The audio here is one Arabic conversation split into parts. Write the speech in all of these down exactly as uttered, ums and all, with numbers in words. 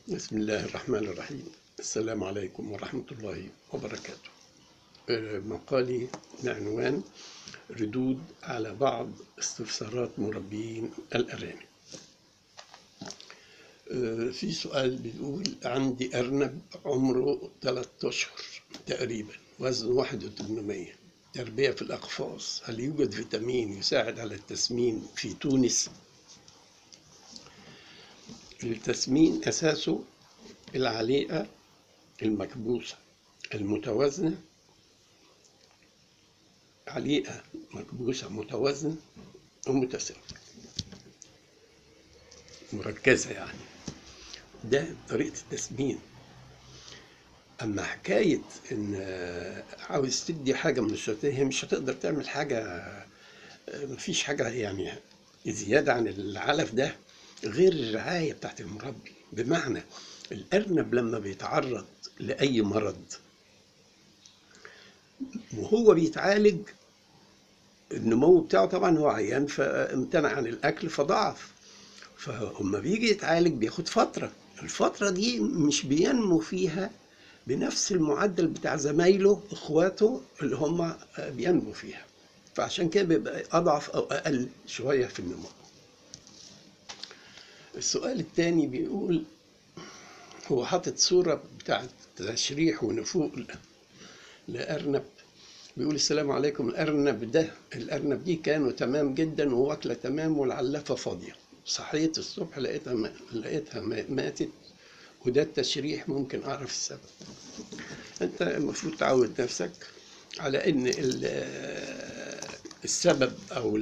بسم الله الرحمن الرحيم. السلام عليكم ورحمة الله وبركاته. مقالي بعنوان ردود على بعض استفسارات مربيين الأرانب. في سؤال بيقول: عندي أرنب عمره ثلاثة أشهر تقريبا، وزنه واحد وثمانمائة، تربية في الأقفاص، هل يوجد فيتامين يساعد على التسمين في تونس؟ التسمين أساسه العليقة المكبوسة المتوازنة، عليقة مكبوسة متوازنة ومتساوية مركزة، يعني ده طريقة التسمين. أما حكاية إن عاوز تدي حاجة من الشوتين، هي مش هتقدر تعمل حاجة، مفيش حاجة يعني زيادة عن العلف ده غير الرعاية بتاعت المربي. بمعنى الأرنب لما بيتعرض لأي مرض وهو بيتعالج، النمو بتاعه طبعا هو عيان فامتنع عن الأكل فضعف، فلما بيجي يتعالج بياخد فترة، الفترة دي مش بينمو فيها بنفس المعدل بتاع زمايله اخواته اللي هم بينمو فيها، فعشان كده بيبقى أضعف أو أقل شوية في النمو. السؤال الثاني بيقول، هو حاطط صورة بتاعت تشريح ونفوق لأرنب، بيقول: السلام عليكم، الأرنب ده الأرنب دي كانوا تمام جدا وواكلة تمام والعلافة فاضية، صحيت الصبح لقيتها ما... لقيتها ماتت، وده التشريح، ممكن أعرف السبب؟ أنت المفروض تعود نفسك على إن السبب أو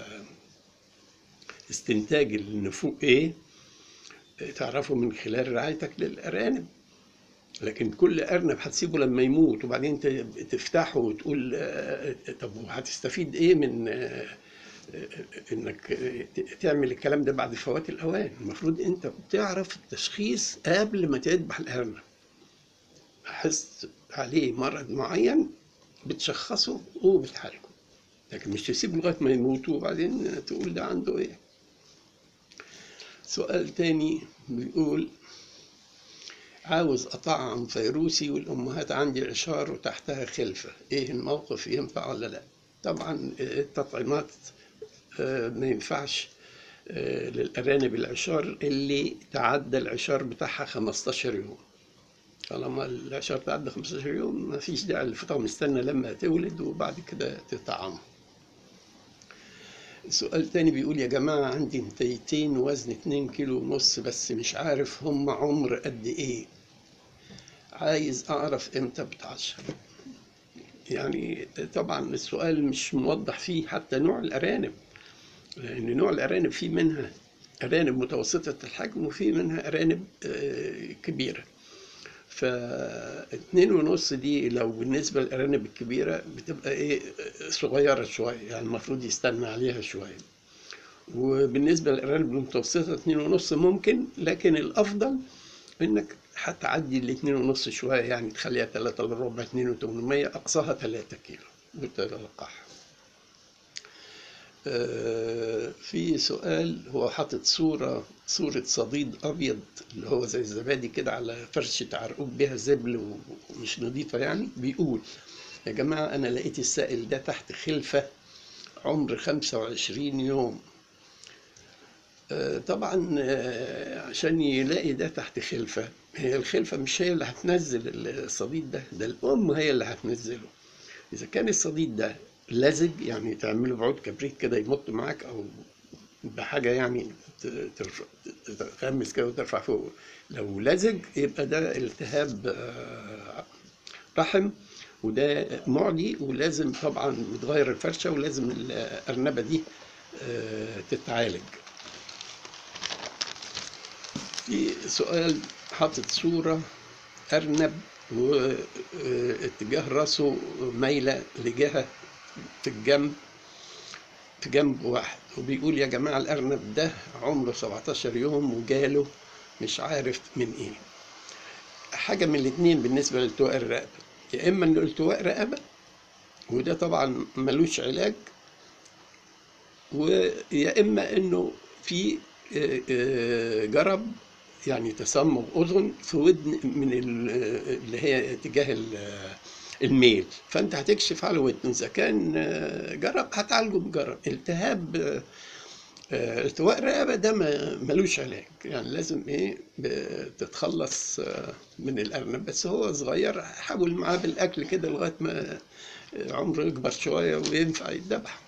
استنتاج النفوق إيه تعرفه من خلال رعايتك للأرانب. لكن كل أرنب هتسيبه لما يموت وبعدين تفتحه وتقول طب هتستفيد إيه من إنك تعمل الكلام ده بعد فوات الأوان؟ المفروض أنت بتعرف التشخيص قبل ما تذبح الأرنب، حس عليه مرض معين بتشخصه وبتعالجه، لكن مش تسيبه لغاية ما يموت وبعدين تقول ده عنده إيه. سؤال تاني بيقول: عاوز أطعم فيروسي والأمهات عندي عشار وتحتها خلفة، إيه الموقف، ينفع ولا لا؟ طبعا التطعيمات ما ينفعش للأرانب العشار اللي تعدى العشار بتاعها خمستاشر يوم. طالما العشار تعدى خمستاشر يوم ما فيش داعي للفطام، استنى لما تولد وبعد كده تطعمه. السؤال تاني بيقول: يا جماعة عندي نتايتين وزن اتنين كيلو ونص، بس مش عارف هم عمر قد ايه، عايز اعرف امتى بتعشر. يعني طبعا السؤال مش موضح فيه حتى نوع الارانب، لان نوع الارانب فيه منها ارانب متوسطة الحجم وفي منها ارانب كبيرة، فاتنين ونص دي لو بالنسبة للأرانب الكبيرة بتبقى ايه صغيرة شوية، يعني المفروض يستنى عليها شوية. وبالنسبة للأرانب المتوسطة اتنين ونص ممكن، لكن الأفضل إنك هتعدي الاتنين ونص شوية، يعني تخليها تلاتة إلا ربع، اتنين وتمنمية، أقصاها تلاتة كيلو وتلقاها. في سؤال، هو حاطط صورة صورة صديد أبيض اللي هو زي الزبادي كده على فرشة عرقوب بها زبل ومش نظيفة، يعني بيقول: يا جماعة أنا لقيت السائل ده تحت خلفة عمر خمسة وعشرين يوم. طبعا عشان يلاقي ده تحت خلفة، هي الخلفة مش هي اللي هتنزل الصديد ده، ده الأم هي اللي هتنزله. إذا كان الصديد ده لزج، يعني تعمله بعود كبريت كده يمط معاك، أو بحاجة يعني تغمس كده وترفع فوق، لو لزج يبقى ده التهاب رحم وده معدي، ولازم طبعا بتغير الفرشة ولازم الأرنبة دي تتعالج. في سؤال حاطط صورة أرنب واتجاه راسه مايلة لجهة في الجنب في جنب واحد، وبيقول: يا جماعة الأرنب ده عمره سبعتاشر يوم وجاله مش عارف من إيه. حاجة من الاتنين بالنسبة لالتواء الرقبة، يا إما إنه التواء رقبة وده طبعا ملوش علاج، ويا إما إنه في جرب يعني تصمغ أذن في ودن من ال- اللي هي اتجاه ال- الميل، فأنت هتكشف على ودنه. إذا كان آه، جرب هتعالجه بجرب. التهاب آه، آه، التواء الرقبة ده ما- ملوش علاج، يعني لازم ايه تتخلص آه، من الأرنب. بس هو صغير حاول معاه بالأكل كده لغاية ما آه، عمره يكبر شوية وينفع يتذبح.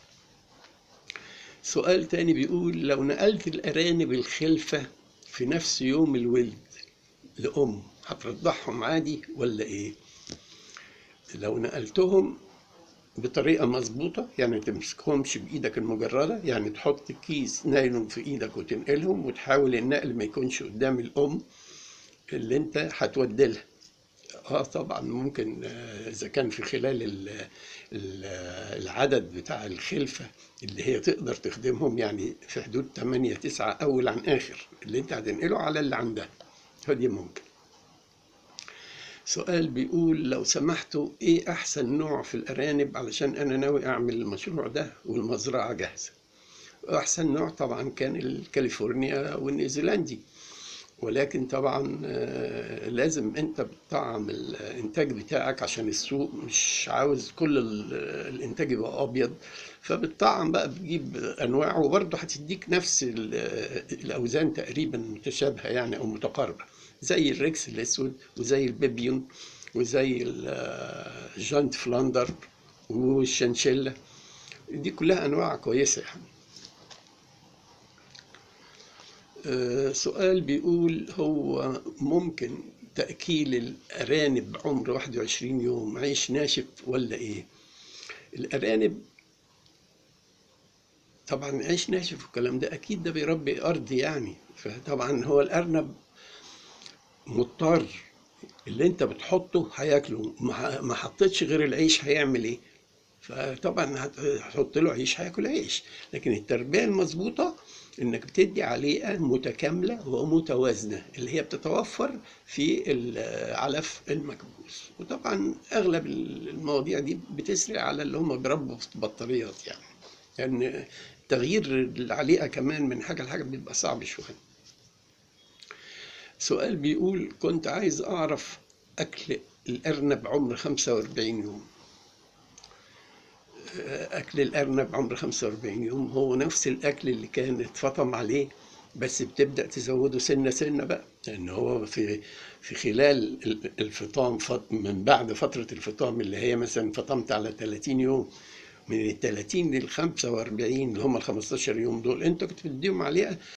سؤال تاني بيقول لو نقلت الأرانب الخلفة في نفس يوم الولد لأم هترضعهم عادي ولا إيه؟ لو نقلتهم بطريقة مظبوطة، يعني ما تمسكهمش بإيدك المجردة، يعني تحط كيس نايلون في إيدك وتنقلهم، وتحاول النقل ما يكونش قدام الأم اللي أنت هتودي لها. اه طبعا ممكن آه، اذا كان في خلال ال- ال- العدد بتاع الخلفة اللي هي تقدر تخدمهم، يعني في حدود ثمانية تسعة اول عن اخر اللي انت هتنقله على اللي عندها، فدي ممكن. سؤال بيقول لو سمحتوا ايه احسن نوع في الارانب علشان انا ناوي اعمل المشروع ده والمزرعة جاهزة. احسن نوع طبعا كان الكاليفورنيا والنيوزيلندي، ولكن طبعا آه، لازم انت بتطعم الانتاج بتاعك عشان السوق مش عاوز كل ال- الانتاج يبقى ابيض، فبتطعم بقى بتجيب انواع وبرضه هتديك نفس ال- الاوزان تقريبا متشابهه يعني او متقاربه، زي الريكس الاسود وزي البيبيون وزي ال- الجانت فلاندر والشنشيلا. دي كلها انواع كويسه يعني. آه، سؤال بيقول هو ممكن تأكيل الأرانب عمر واحد وعشرين يوم عيش ناشف ولا إيه؟ الأرانب طبعا عيش ناشف والكلام ده أكيد ده بيربي أرض يعني، فطبعا هو الأرنب مضطر، اللي أنت بتحطه هياكله، ما ما حطيتش غير العيش هيعمل إيه؟ فطبعا هت- هتحط له عيش هياكل عيش. لكن التربية المظبوطة انك بتدي عليقة متكاملة ومتوازنة اللي هي بتتوفر في العلف المكبوس. وطبعا اغلب المواضيع دي بتسري على اللي هم بيربوا في بطاريات يعني، لان يعني تغيير العليقة كمان من حاجة لحاجة بيبقى صعب شوية. سؤال بيقول كنت عايز اعرف اكل الارنب عمر خمسة وأربعين يوم. أكل الأرنب عمر خمسة وأربعين يوم هو نفس الأكل اللي كان اتفطم عليه، بس بتبدأ تزوده سنة سنة بقى، لأن هو في في خلال الفطام فط- من بعد فترة الفطام اللي هي مثلا فطمت على ثلاثين يوم، من ال ثلاثين لل خمسة وأربعين اللي هم ال خمستاشر يوم دول أنت كنت بتديهم عليها